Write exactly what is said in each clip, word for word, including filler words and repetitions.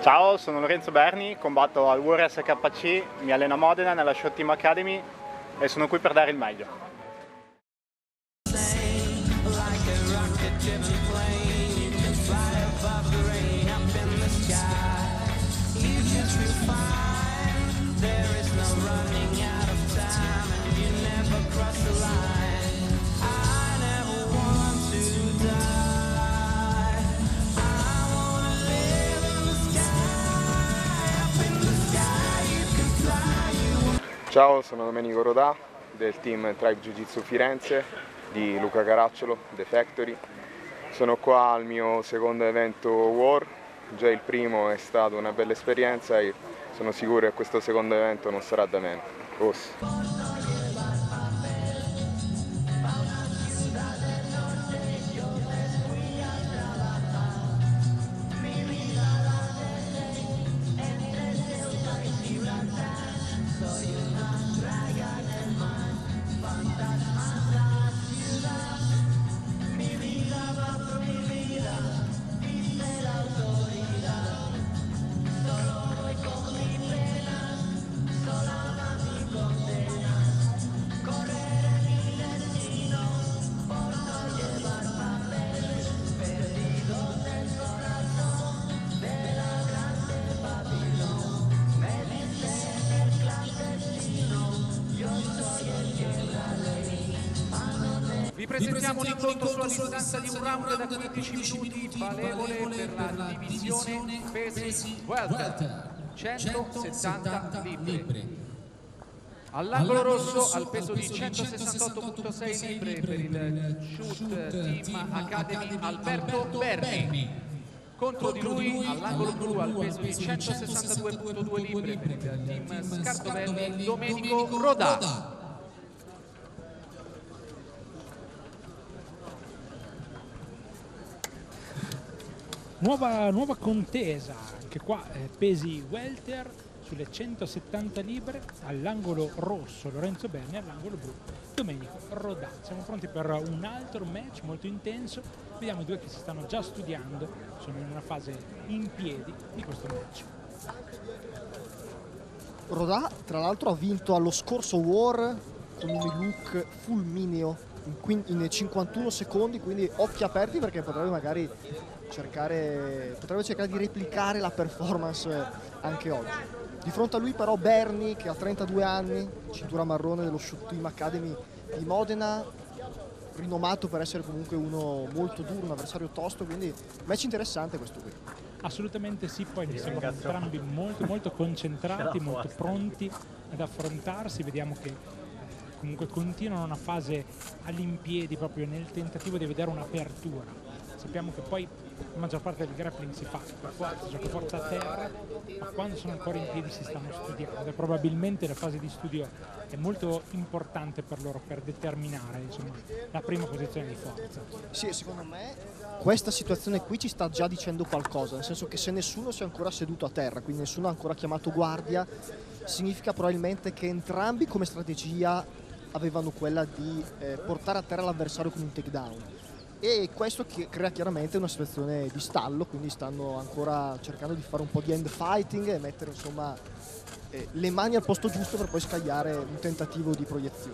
Ciao, sono Lorenzo Berni, combatto al Warrior S K C, mi alleno a Modena nella Shot Team Academy e sono qui per dare il meglio. Ciao, sono Domenico Rodà del team Tribe Jiu Jitsu Firenze di Luca Caracciolo, The Factory. Sono qua al mio secondo evento War, già il primo è stata una bella esperienza e sono sicuro che questo secondo evento non sarà da meno. Os. Vi presentiamo un incontro sulla distanza di un round da quindici minuti valevole per la divisione pesi welter, centosettanta libbre. All'angolo rosso al peso di centosessantotto virgola sei libbre per il Shoot Team Academy Alberto Berni. Contro di lui all'angolo blu al peso di centosessantadue virgola due libbre per il Team Scartovelli Domenico Rodà. Nuova, nuova contesa, anche qua eh, pesi welter sulle centosettanta libbre, all'angolo rosso Lorenzo Berni, all'angolo blu Domenico Rodà. Siamo pronti per un altro match molto intenso, vediamo i due che si stanno già studiando, sono in una fase in piedi di questo match. Rodà tra l'altro ha vinto allo scorso War con un look fulmineo in, in cinquantuno secondi, quindi occhi aperti perché potrebbe magari cercare, potrebbe cercare di replicare la performance anche oggi. Di fronte a lui però Berni, che ha trentadue anni, cintura marrone dello Shoot Team Academy di Modena, rinomato per essere comunque uno molto duro, un avversario tosto, quindi match interessante questo qui. Assolutamente sì, poi mi sembrano entrambi molto molto concentrati, molto pronti ad affrontarsi, vediamo che comunque continuano una fase all'impiedi proprio nel tentativo di vedere un'apertura. Sappiamo che poi la maggior parte del grappling si fa per forza, gioco forza a terra, ma quando sono ancora in piedi si stanno studiando e probabilmente la fase di studio è molto importante per loro per determinare, insomma, la prima posizione di forza. Sì, secondo me questa situazione qui ci sta già dicendo qualcosa, nel senso che se nessuno si è ancora seduto a terra, quindi nessuno ha ancora chiamato guardia, significa probabilmente che entrambi come strategia avevano quella di eh, portare a terra l'avversario con un takedown. E questo che crea chiaramente una situazione di stallo, quindi stanno ancora cercando di fare un po' di end fighting e mettere insomma eh, le mani al posto giusto per poi scagliare un tentativo di proiezione.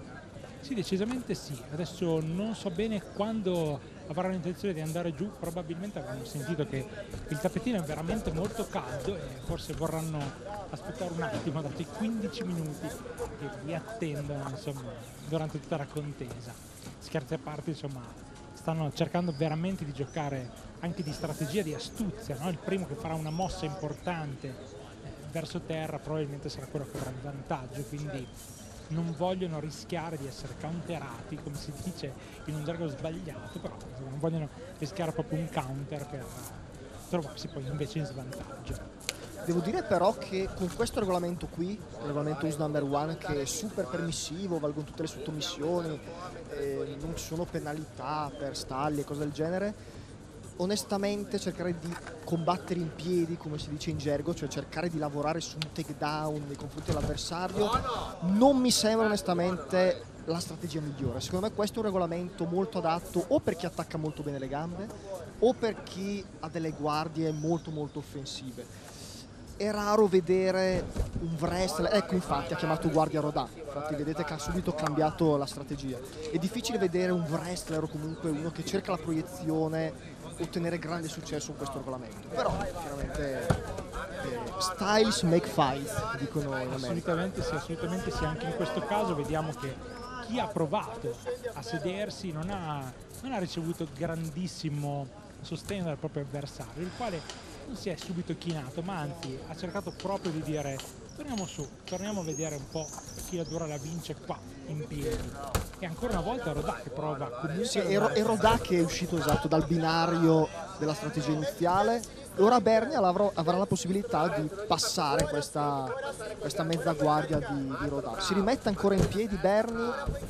Sì, decisamente sì. Adesso non so bene quando avranno intenzione di andare giù, probabilmente avranno sentito che il tappetino è veramente molto caldo e forse vorranno aspettare un attimo, dato i quindici minuti che li attendono insomma durante tutta la contesa. Scherzi a parte, insomma, stanno cercando veramente di giocare anche di strategia, di astuzia, no? Il primo che farà una mossa importante eh, verso terra probabilmente sarà quello che avrà il vantaggio, quindi non vogliono rischiare di essere counterati, come si dice in un gergo sbagliato, però non vogliono rischiare proprio un counter per trovarsi poi invece in svantaggio. Devo dire però che con questo regolamento qui, il regolamento U S number one, che è super permissivo, valgono tutte le sottomissioni, eh, non ci sono penalità per stalli e cose del genere, onestamente cercare di combattere in piedi, come si dice in gergo, cioè cercare di lavorare su un takedown nei confronti dell'avversario, non mi sembra onestamente la strategia migliore. Secondo me questo è un regolamento molto adatto o per chi attacca molto bene le gambe o per chi ha delle guardie molto molto offensive. È raro vedere un wrestler, ecco infatti ha chiamato guardia Rodà, infatti vedete che ha subito cambiato la strategia. È difficile vedere un wrestler o comunque uno che cerca la proiezione ottenere grande successo in questo regolamento, però chiaramente eh, styles make fights, dicono in America. Assolutamente sì, assolutamente sì, anche in questo caso vediamo che chi ha provato a sedersi non ha, non ha ricevuto grandissimo sostegno dal proprio avversario, il quale non si è subito chinato, ma anzi ha cercato proprio di dire torniamo su, torniamo a vedere un po' chi la dura la vince qua in piedi. E ancora una volta Rodà che prova comunque. Sì, è, Ro- è Rodà che è uscito esatto dal binario della strategia iniziale. Ora Bernie avrà, avrà la possibilità di passare questa, questa mezza guardia di, di Rodà. Si rimette ancora in piedi Bernie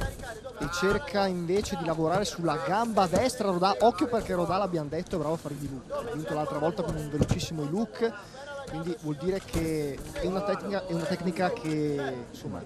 e cerca invece di lavorare sulla gamba destra Rodà. Occhio perché Rodà, l'abbiamo detto, è bravo a fare i look. Ha vinto l'altra volta con un velocissimo look. Quindi vuol dire che è una tecnica, è una tecnica che, insomma,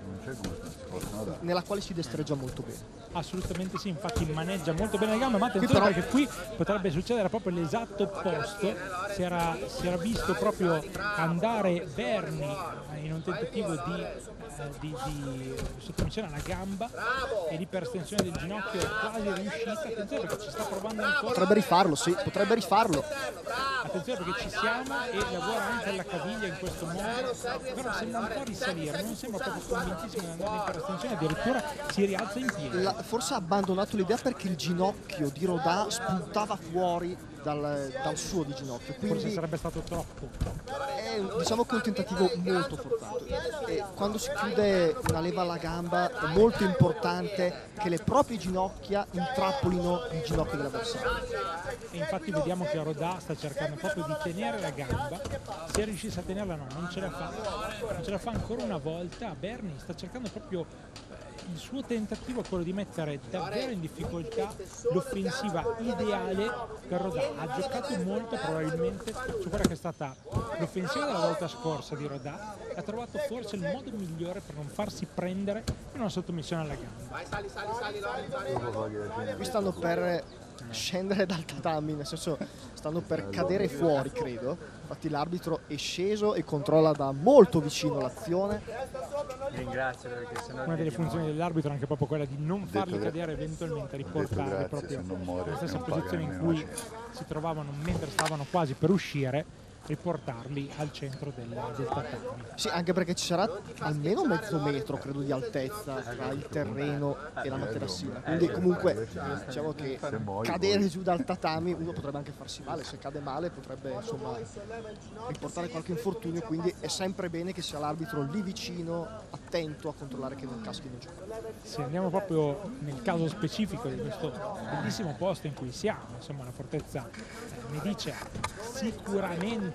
nella quale si destreggia molto bene. Assolutamente sì, infatti maneggia molto bene le gambe, ma attenzione qui però, perché qui potrebbe succedere proprio l'esatto opposto. Si era, si era visto proprio andare Bernie in un tentativo di, eh, di, di sottomissione alla gamba e l'iperestensione del ginocchio è quasi riuscita. Attenzione perché ci sta provando ancora. Potrebbe rifarlo, sì, potrebbe rifarlo. Attenzione perché ci siamo e lavora anche alla caviglia in questo modo, però sembra un po' risalire, non sembra proprio convintissimo di andare in iperestensione, addirittura si rialza in piedi. La, forse ha abbandonato l'idea perché il ginocchio di Rodà spuntava fuori dal, dal suo di ginocchio. Quindi forse sarebbe stato troppo. È, diciamo che è un tentativo molto forzato. E quando si chiude una leva alla gamba è molto importante che le proprie ginocchia intrappolino il ginocchio dell'avversario. E infatti vediamo che Rodà sta cercando proprio di tenere la gamba. Se riuscisse a tenerla no, non ce la fa. Non ce la fa ancora una volta. Bernie sta cercando proprio, il suo tentativo è quello di mettere davvero in difficoltà l'offensiva ideale per Rodà. Ha giocato molto probabilmente su quella che è stata l'offensiva della volta scorsa di Rodà, ha trovato forse il modo migliore per non farsi prendere in una sottomissione alla gamba. Qui stanno per scendere dal tatami, nel senso stanno per cadere fuori, credo. Infatti l'arbitro è sceso e controlla da molto vicino l'azione. Ringrazio perché sennò una delle funzioni dell'arbitro è anche proprio quella di non farli cadere, eventualmente riportarli proprio nella stessa posizione in cui si trovavano mentre stavano quasi per uscire, riportarli al centro del, del tatami. Sì, anche perché ci sarà almeno mezzo metro, credo, di altezza tra il terreno e la materassina. Quindi comunque diciamo che cadere giù dal tatami uno potrebbe anche farsi male, se cade male potrebbe insomma riportare qualche infortunio, quindi è sempre bene che sia l'arbitro lì vicino, attento a controllare che non caschino giù. Se andiamo proprio nel caso specifico di questo bellissimo posto in cui siamo, insomma la fortezza eh, mi dice sicuramente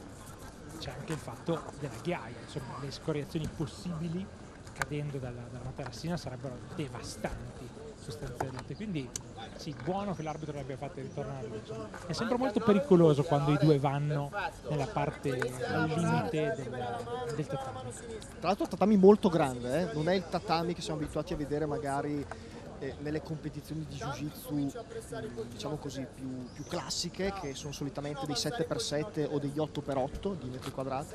c'è anche il fatto della ghiaia, insomma le scoriazioni possibili cadendo dalla, dalla materassina sarebbero devastanti sostanzialmente, quindi sì, buono che l'arbitro l'abbia fatto ritornare. È sempre molto pericoloso quando i due vanno nella parte al limite del, del tatami. Tra l'altro tatami molto grande, eh? Non è il tatami che siamo abituati a vedere magari eh, nelle competizioni di jiu-jitsu, diciamo così, più, più classiche, che sono solitamente dei sette per sette o degli otto per otto di metri quadrati.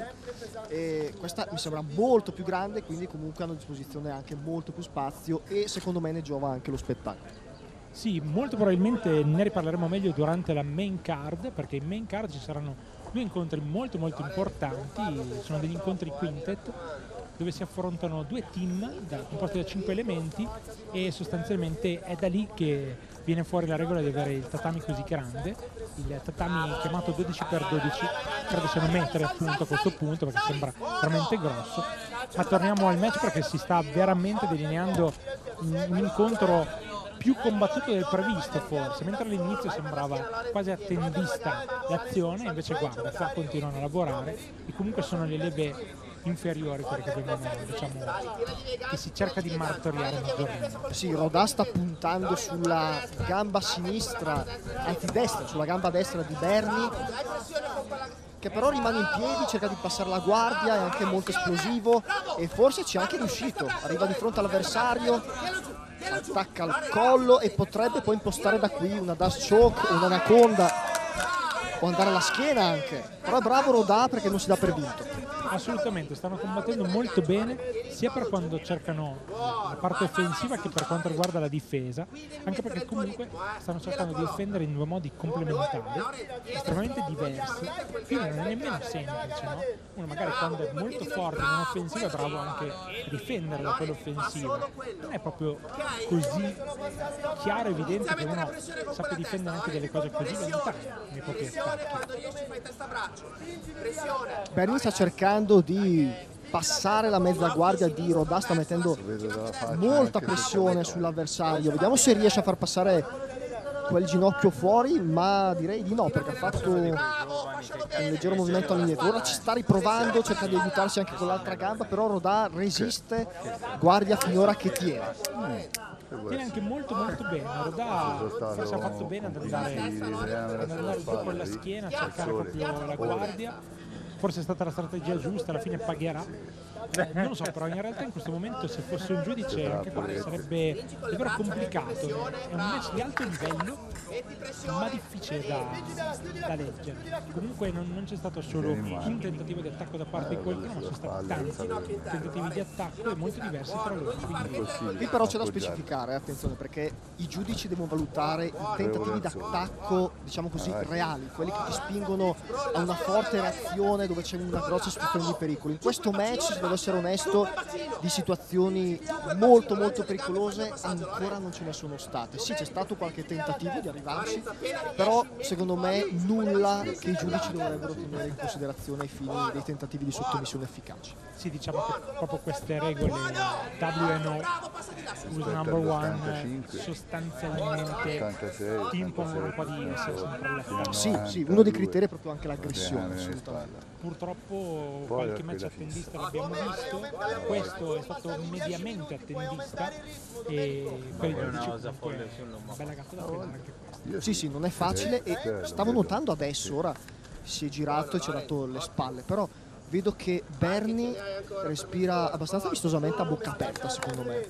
E questa mi sembra molto più grande, quindi comunque hanno a disposizione anche molto più spazio e secondo me ne giova anche lo spettacolo. Sì, molto probabilmente ne riparleremo meglio durante la main card, perché in main card ci saranno due incontri molto molto importanti, sono degli incontri quintet dove si affrontano due team da, composti da cinque elementi e sostanzialmente è da lì che viene fuori la regola di avere il tatami così grande, il tatami chiamato dodici per dodici, credo sia un metro appunto a questo punto perché sembra veramente grosso, ma torniamo al match perché si sta veramente delineando un, un incontro più combattuto del previsto forse, mentre all'inizio sembrava quasi attendista l'azione, invece guarda, qua continuano a lavorare e comunque sono le leve inferiori perché vengono, diciamo, che si cerca di martoriare maggiormente. Sì, Rodà sta puntando sulla gamba sinistra, anzi destra, sulla gamba destra di Bernie, che però rimane in piedi, cerca di passare la guardia, è anche molto esplosivo e forse ci è anche riuscito, arriva di fronte all'avversario. attacca al collo e potrebbe poi impostare da qui una dash choke, un'anaconda o andare alla schiena anche, però è bravo Rodà perché non si dà per vinto. Assolutamente, stanno combattendo molto bene sia per quando cercano la parte offensiva che per quanto riguarda la difesa, anche perché comunque stanno cercando di difendere in due modi complementari, estremamente diversi, quindi non è nemmeno semplice, no? Uno magari quando è molto forte in un'offensiva è bravo anche a difendere da quell'offensiva, non è proprio così chiaro e evidente che uno sappia difendere anche delle cose così lontane nei propri attacchi. Berni sta cercando di passare la mezza guardia di Rodà, sta mettendo molta pressione sull'avversario, vediamo se riesce a far passare quel ginocchio fuori, ma direi di no perché ha fatto un leggero movimento all'indietro. Ora ci sta riprovando, cerca di aiutarsi anche con l'altra gamba, però Rodà resiste, guardia finora che tiene. Tiene anche molto molto bene, Rodà forse ha fatto bene ad andare, ad andare giù con la schiena, a cercare proprio la guardia. Forse è stata la strategia giusta, alla fine pagherà. Non lo so, però in realtà in questo momento se fosse un giudice anche qua sarebbe davvero complicato. È un match di alto livello, ma difficile da, da leggere. Comunque non, non c'è stato solo un tentativo di attacco da parte di qualcuno, ma sono stati tanti tentativi di attacco e molto diversi tra loro. Quindi... Qui però c'è da specificare, attenzione, perché i giudici devono valutare i tentativi d'attacco, diciamo così, reali, quelli che ti spingono a una forte reazione dove c'è una grossa situazione di pericolo. In questo match, se devo essere onesto, di situazioni molto molto pericolose ancora non ce ne sono state. Sì, c'è stato qualche tentativo di arrivarci, però secondo me nulla che i giudici dovrebbero tenere in considerazione ai fini dei tentativi di sottomissione efficaci. Sì, diciamo che proprio queste regole W N O, Who's number one, sostanzialmente ti impongono un po' di essere sempre all'attacco. Sì, sì, uno dei criteri è proprio anche l'aggressione, assolutamente. Purtroppo qualche match attendista l'abbiamo visto, questo è stato mediamente attendista e per i giudici comunque è una bella gatta da prendere anche questo. Sì, sì, non è facile e stavo notando adesso, ora si è girato e ci ha dato le spalle, però vedo che Berni respira abbastanza vistosamente a bocca aperta, secondo me.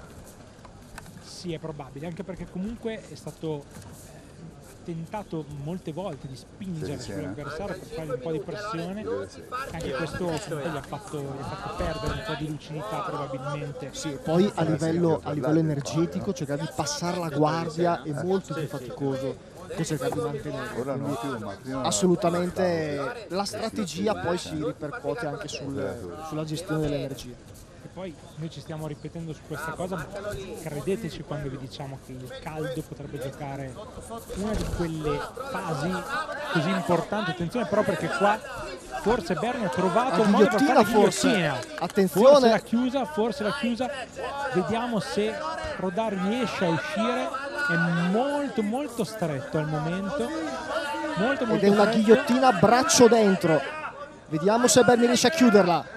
Sì, è probabile, anche perché comunque è stato tentato molte volte di spingere sull'avversario per fare un po' di pressione, anche questo comunque gli ha fatto, gli ha fatto perdere un po' di lucidità probabilmente. Sì, poi a livello, a livello energetico cercare di passare la guardia è molto più faticoso che cercare di mantenere. Quindi, assolutamente la strategia poi si ripercuote anche sul, sulla gestione dell'energia. E poi noi ci stiamo ripetendo su questa cosa, ma credeteci quando vi diciamo che il caldo potrebbe giocare una di quelle fasi così importanti. Attenzione però perché qua forse Berni ha trovato il modo per fare la ghigliottina. Attenzione, forse l'ha chiusa, forse l'ha chiusa. Vediamo se Rodà riesce a uscire. È molto molto stretto al momento. Molto, molto ed è una stretto. ghigliottina braccio dentro. Vediamo se Berni riesce a chiuderla.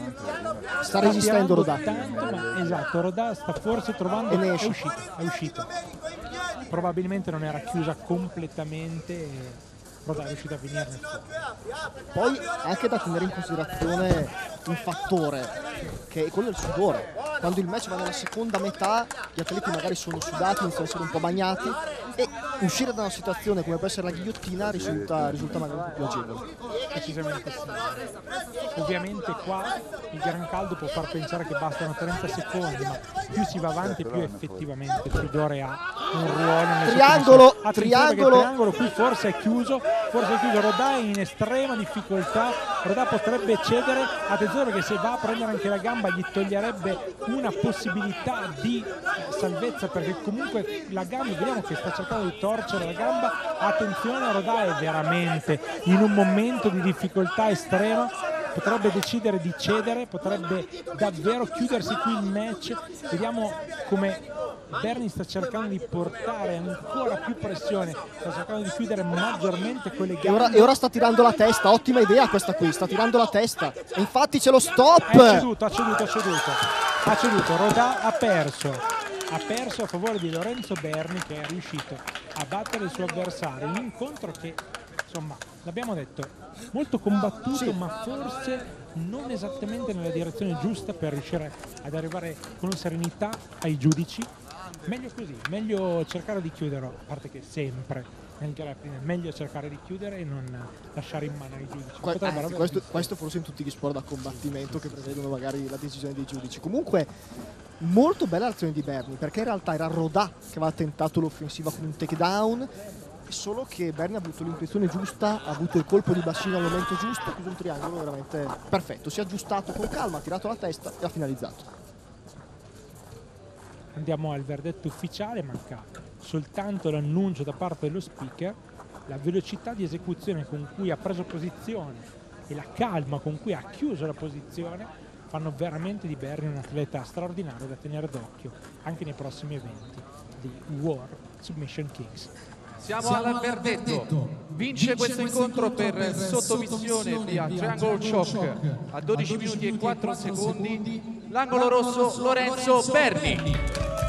Sta resistendo Rodà. Tanto, ma esatto, Rodà sta forse trovando. E ne è esce. uscito, è uscito. Probabilmente non era chiusa completamente e Rodà è riuscito a venirne fuori. Poi anche da tenere in considerazione un fattore che è quello del sudore. Quando il match va nella seconda metà gli atleti magari sono sudati, iniziano a essere un po' bagnati e uscire da una situazione come può essere la ghigliottina risulta, risulta magari un po' più agevole. Decisamente sì. Ovviamente qua il gran caldo può far pensare che bastano trenta secondi, ma più si va avanti più effettivamente il sudore ha un ruolo nelle Triangolo, sottomissioni. triangolo. Il triangolo qui forse è chiuso, forse è chiuso. Rodà è in estrema difficoltà, Rodà potrebbe cedere, attenzione perché se va a prendere anche la gamba gli toglierebbe una possibilità di salvezza, perché comunque la gamba, vediamo che sta cercando di torcere la gamba. Attenzione, Rodà è veramente in un momento di difficoltà estrema, potrebbe decidere di cedere, potrebbe davvero chiudersi qui il match. Vediamo come Berni sta cercando di portare ancora più pressione, sta cercando di chiudere maggiormente quelle gambe. E ora, e ora sta tirando la testa, ottima idea questa qui, sta tirando la testa. E infatti c'è lo stop! Ha ceduto, ha ceduto, ha ceduto. Ha ceduto, Rodà ha perso. Ha perso a favore di Lorenzo Berni, che è riuscito a battere il suo avversario. Un incontro che, insomma, l'abbiamo detto, molto combattuto, sì, ma forse non esattamente nella direzione giusta per riuscire ad arrivare con serenità ai giudici Meglio così, meglio cercare di chiudere, a parte che sempre nel grappling è meglio cercare di chiudere e non lasciare in mano ai giudici. Que- Potrebbero anzi, aver questo, visto. questo forse in tutti gli sport da combattimento che prevedono magari la decisione dei giudici. Comunque molto bella l'azione di Bernie, perché in realtà era Rodà che aveva tentato l'offensiva con un takedown, solo che Bernie ha avuto l'intuizione giusta, ha avuto il colpo di bacino al momento giusto, ha chiuso un triangolo veramente perfetto, si è aggiustato con calma, ha tirato la testa e ha finalizzato. Andiamo al verdetto ufficiale, manca soltanto l'annuncio da parte dello speaker. La velocità di esecuzione con cui ha preso posizione e la calma con cui ha chiuso la posizione fanno veramente di Bernie un atleta straordinario da tenere d'occhio anche nei prossimi eventi di War Submission Kings. Siamo, Siamo al al verdetto. verdetto. Vince, Vince questo incontro per, per sottovisione via Triangle Shock a dodici minuti e quattro secondi. L'angolo L'angolo rosso Lorenzo Berni.